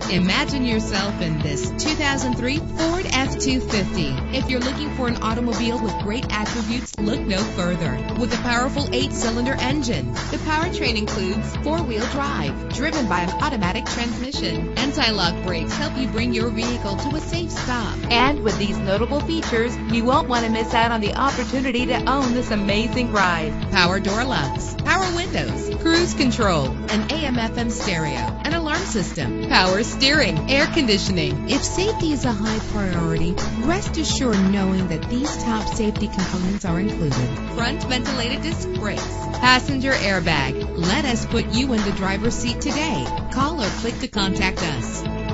Imagine yourself in this 2003 Ford F-250. If you're looking for an automobile with great attributes, look no further. With a powerful 8-cylinder engine, the powertrain includes 4-wheel drive, driven by an automatic transmission. Anti-lock brakes help you bring your vehicle to a safe stop. And with these notable features, you won't want to miss out on the opportunity to own this amazing ride. Power door locks, power windows, cruise control, an AM/FM stereo, an alarm system, power steering, air conditioning. If safety is a high priority, rest assured knowing that these top safety components are included. Front ventilated disc brakes, passenger airbag. Let us put you in the driver's seat today. Call or click to contact us.